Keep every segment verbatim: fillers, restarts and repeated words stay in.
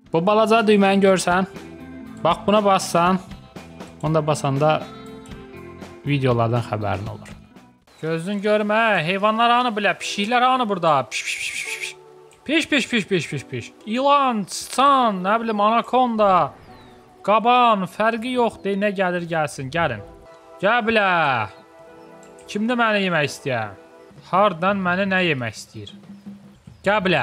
Bu balaca düyməni görsən. Bax buna bassan. Onda basanda videolardan xəbərin olur. Gözün görmə, heyvanlar anı bilə, pişiklər anı burada. Piş piş piş piş. Piş piş piş piş piş piş. İlan, sıçan, nə bilim anakonda, qaban, fərqi yoxdur, nə gəlir gəlsin, gəlin. Gəl bilə. Kimdə məni yemək istəyər? Hardan məni nə yemək istəyir? Gəl bilə.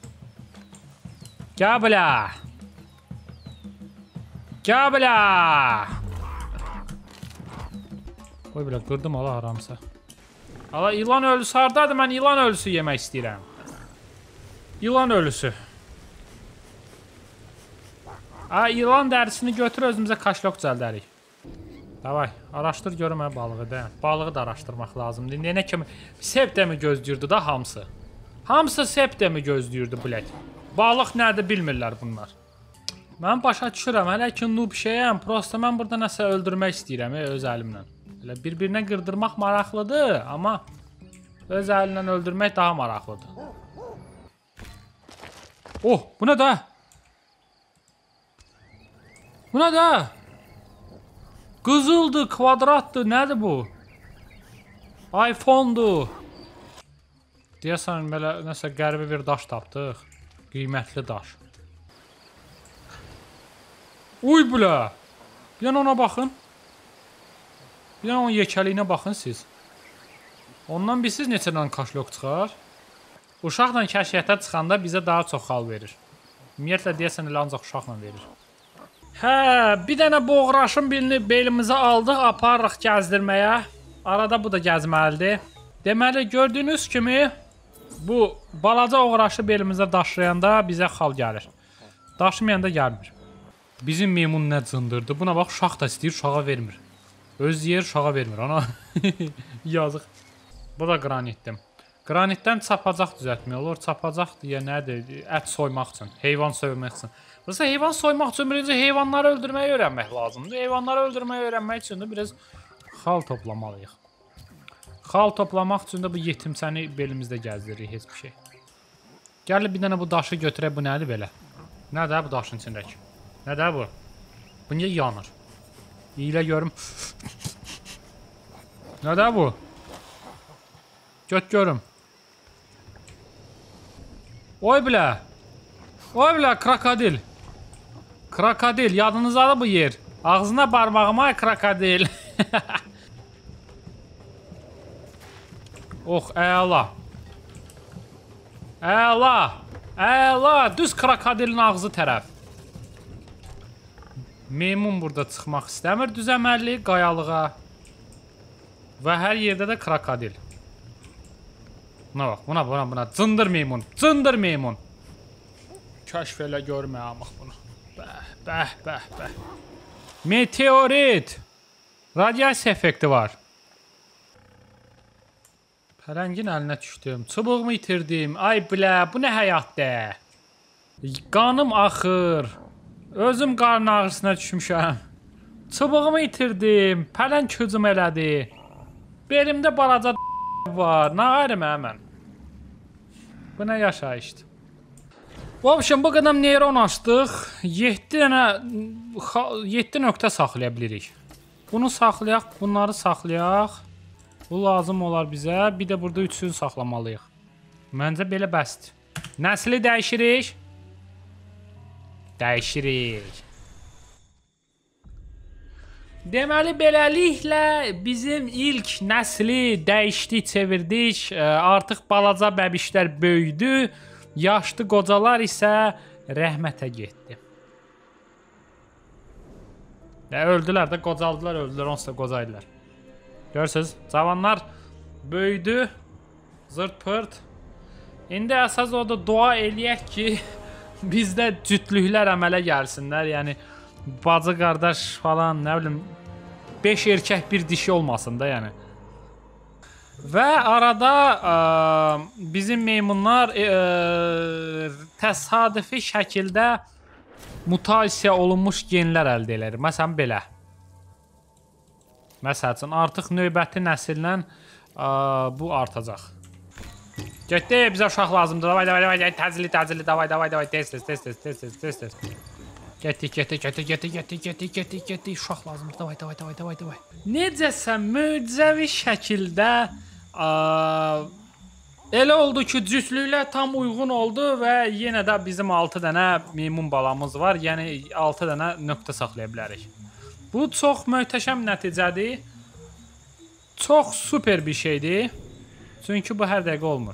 Gəl bilə. Gəl bilə. Qoy bilə, qırdım ala haramsa. Ala ilan ölüsü hardadır? Mən ilan ölüsü yemək istəyirəm. İlan ölüsü. Ha, ilan dərisini götür, özümüzə kaşlok cəldərik. Davay, araşdır görüm hə balığı da. Balığı da araşdırmaq lazımdır. Nə kimi? Septemi gözləyirdi da hamısı. Hamısı septemi gözləyirdi bilək. Balıq nədir bilmirlər bunlar. Mən başa düşürəm, hələ ki noob şeyəm. Prosta mən burada nəsə öldürmək istəyirəm öz əlimlə. Elə bir-birinə qırdırmaq maraqlıdır, amma öz əlinlə öldürmək daha maraqlıdır. Oh, bu nə də? Bu nə də? Qızıldır, kvadratdır, nədir bu? iPhone-dur. Deyəsən, belə nəsə qəribə bir daş tapdıq. Qiymətli daş. Uy bilə. Bir yana ona baxın. Bir yana onun yekəliyinə baxın siz. Ondan bilsiz neçə dənə kaşlok çıxar? Uşaqla kəşfiyyətə çıxanda bizə daha çox xal verir. Ümumiyyətlə deyəsən elə ancaq uşaqla verir. Hə, bir dənə boğraşın birini belimizə aldıq, aparırıq gəzdirməyə. Arada bu da gəzməlidir. Deməli, gördüyünüz kimi bu balaca oğraşı belimizə daşlayanda bizə xal gəlir. Daşımayanda gəlmir. Bizim meymun nə cındırdı. Buna bax, uşaq da istəyir, uşağa vermir. Öz yer uşağa vermir, ana. Yazıq. Bu da qranitdim. Qranitdən çapacaq düzəltmək olur. Çapacaq deyə nədir? Ət soymaq üçün, heyvan soymaq üçün. Burası heyvan soymaq üçün birinci heyvanları öldürməyi öyrənmək lazımdır. Heyvanları öldürməyi öyrənmək üçün də biraz xal toplamalıyıq. Xal toplamaq üçün də bu yetimsəni belimizdə gəzdiririk, heç bir şey. Gəlir bir dənə bu daşı götürək, bu nədir belə? Nədir bu daşın içindəki? Nədir bu? Bu niyə yanır? İyilə görüm. Nədir bu? Göt görüm. Oy bilə. Oy bilə, krokodil. Krokodil, yadınızdadır bu yer. Ağzına barmağıma krokodil. Oh, əla. Əla. Əla. Düz krokodilin ağzı tərəf. Meymun burada çıxmaq istəmir düzəməlli qayalığa. Və hər yerdə də krokodil. Buna bax, buna, buna, buna. Cındır meymun, cındır meymun. Kəşf elə görmə amaq bunu. Bəh, bəh, bəh, bəh. Meteorit. Radiasiya effekti var. Pələngin əlinə düşdüm. Çubuğumu itirdim. Ay bilə, bu nə həyatdır? Qanım axır. Özüm qarın ağrısına düşmüşəm. Çubuğumu itirdim. Pələng hücum elədi. Belimdə balaca var. Nə ayrım həmən? Bu nə yaşayışdır? Bu общем, bu qədər neyron açdıq. yeddi dənə yeddi nöqtə saxlaya bilirik. Bunu saxlayaq, bunları saxlayaq. Bu lazım olar bizə. Bir də burada üçünü saxlamalıyıq. Məncə belə bəsdir. Nəsli dəyişirik. Dəyişirik. Deməli, beləliklə bizim ilk nəsli dəyişdik, çevirdik. Artıq balaca bəbişlər böyüdü. Yaşlı qocalar isə rəhmətə getdi. Və öldülər də, qocaldılar, öldülər, onsuz da qocaydılar. Görürsünüz, cavanlar böyüdü, zırt pırt. İndi əsas o da dua eləyək ki, bizdə cütlüklər əmələ gəlsinlər. Yəni, bacı, qardaş falan, nə bilim, beş erkək bir dişi olmasın da, yəni. Və arada ə, bizim meymunlar ə, təsadüfi şəkildə mutasiya olunmuş genlər əldə edir. Məsələn, belə. Məsəl üçün, artıq növbəti nəsillə ə, bu artacaq. Getdi, bizə uşaq lazımdır. Davay, davay, davay, təcili, təcili, davay, davay, davay, tez, tez, tez, tez, tez, tez, tez, tez. Getdik, getdik, getdik, getdik, getdik, getdik, getdik, getdik, uşaq lazımdır. Davay, davay, davay, davay, davay. Necəsə möcüzəvi şəkildə elə oldu ki, cütlüklər tam uyğun oldu və yenə də bizim altı dənə meymun balamız var. Yəni altı dənə nöqtə saxlaya bilərik. Bu çox möhtəşəm nəticədir. Çox super bir şeydir. Çünki bu hər dəqiqə olmur.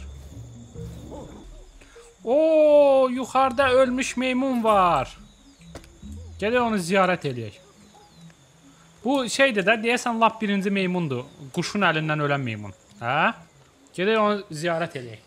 Oo, yuxarıda ölmüş meymun var. Gələk onu ziyarət eləyək. Bu şeydir də, deyəsən lap birinci meymundur. Quşun əlindən ölən meymun. Hə? Gələk onu ziyarət eləyək.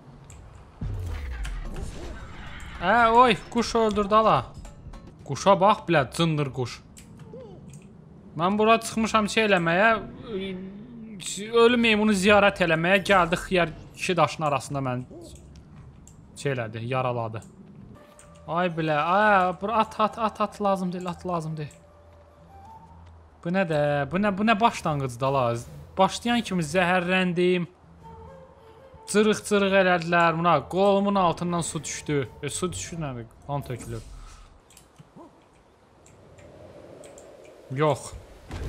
Hə, oy, quş öldürdü ala. Quşa bax, bilə, cındır quş. Mən bura çıxmışam şey eləməyə, ölü meymunu ziyarət eləməyə, gəldi xiyar iki daşın arasında mən şey elədi, yaraladı. Ay bilə, ay, at, at, at, at lazım deyil, at lazım deyil. Bu nə də, bu nə, bu nə başlanğıcda la? Başlayan kimi zəhərləndim. Cırıq-cırıq elədilər buna, qolumun altından su düşdü. E, su düşdü nədir? Qan tökülür. Yox.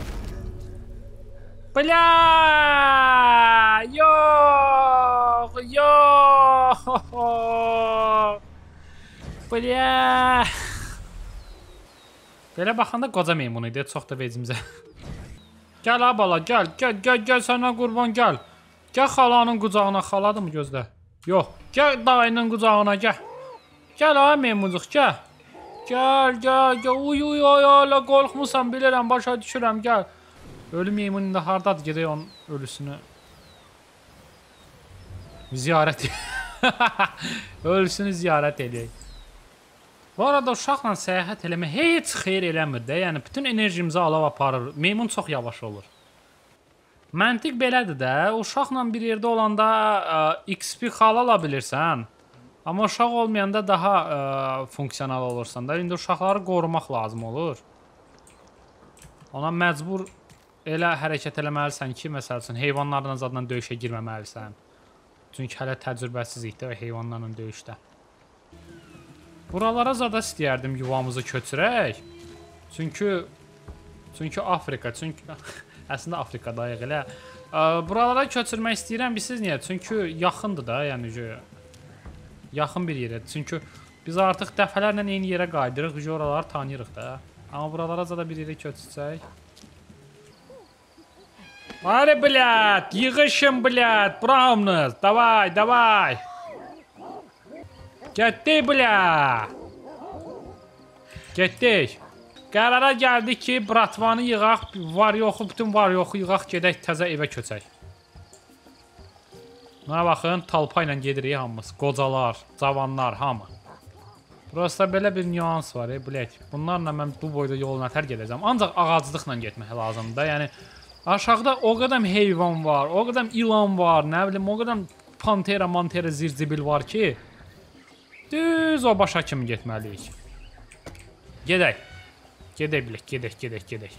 Bля! Yox! Yox! Bля! Belə baxanda qoca meymun idi, çox da vecimizə. Gəl ha bala, gəl, gəl, gəl, gəl sənə qurban, gəl. Gəl xalanın qucağına, xaladır mı gözlə? Yox, gəl dayının qucağına, gəl. Gəl ha meymuncuq, gəl. Gəl, gəl, gəl, uy, uy, ay, ala, qorxmusan, bilirəm, başa düşürəm, gəl. Ölü meymun indi hardadır, gedək onun ölüsünü ziyarət ölüsünü ziyarət edək. Bu arada uşaqla səyahət eləmək heç xeyir eləmir də, yəni bütün enerjimizi alıb aparır, meymun çox yavaş olur. Məntiq belədir də, uşaqla bir yerdə olanda X P xal ala bilirsən, amma uşaq olmayanda daha ə, funksional olursan da, indi uşaqları qorumaq lazım olur. Ona məcbur elə hərəkət eləməlisən ki, məsəl üçün heyvanlarla zadla döyüşə girməməlisən. Çünki hələ təcrübəsizik də heyvanlarla döyüşdə. Buralara zada istəyərdim yuvamızı köçürək. Çünki çünki Afrika, çünki əslində Afrikadayıq elə. Buralara köçürmək istəyirəm, bilirsiniz niyə? Çünki yaxındır da, yəni yaxın bir yerə. Çünki biz artıq dəfələrlə eyni yerə qaydırıq, oraları tanıyırıq da. Amma buralara zada bir yerə köçürsək. Hadi blət, yığışın blət, buramınız, davay, davay. Getdik bля. Getdik. Qərara gəldik ki, bratvanı yığaq, var yoxu, bütün var yoxu yığaq, gedək təzə evə köçək. Buna baxın, talpa ilə gedirik hamımız. Qocalar, cavanlar, hamı. Burası da belə bir nüans var, e, blək. Bunlarla mən bu boyda yol nətər gedəcəm. Ancaq ağaclıqla getmək lazımdır. Yəni, aşağıda o qədər heyvan var, o qədər ilan var, nə bilim, o qədər pantera, mantera, zirzibil var ki, düz o başa kimi getməliyik. Gedək. Gedək bilək, gedək, gedək, gedək.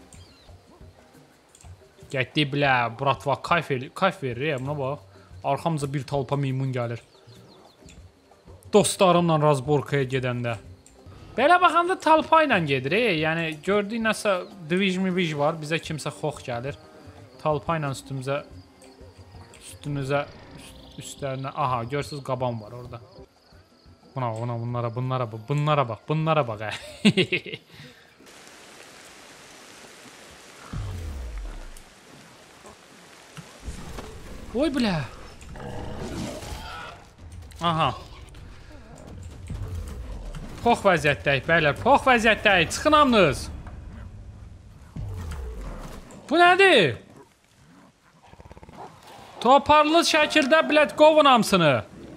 Getdik bilə, bratva, kayf verir, buna bax. Arxamıza bir talpa meymun gəlir. Dostlarımla razborkaya gedəndə. Belə baxanda talpa ilə gedir, yəni gördük nəsə divij-mivij var, bizə kimsə xox gəlir. Talpa ilə üstümüzə, üstünüzə, üstlərinə, aha, görürsünüz qaban var orada. Buna, buna, bunlara, bunlara bax, bunlara bax, bunlara bax, hə. Oy bilə. Aha. Pox vəziyyətdəyik, bəylər, pox vəziyyətdəyik, çıxın hamınız. Bu nədir? Toparlı şəkildə, bilət, qovun hamısını.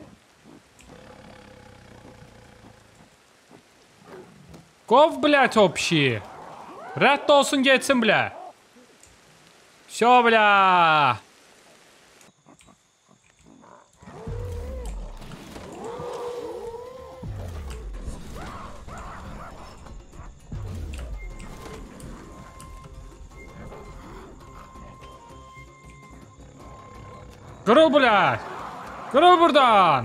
Qov, bilət, o pişiyi. Rədd olsun, geçsin, bilə. Şo, bilə. Qırıl, bilə. Qırıl buradan.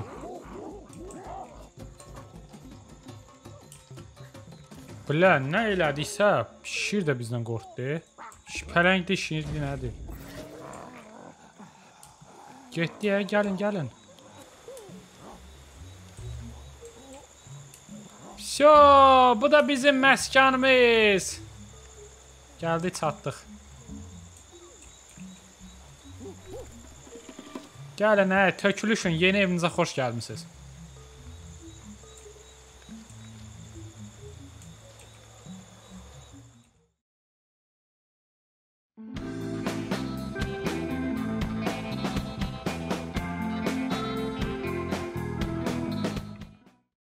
Bля, nə elədiksə, şir də bizdən qorxdu. Pələngdir, şirdir, nədir? Getdi ya, gəlin, gəlin. Şo, bu da bizim məskanımız. Gəldi, çatdıq. Gəlin, hə, tökülüşün, yeni evinizə xoş gəlmisiniz.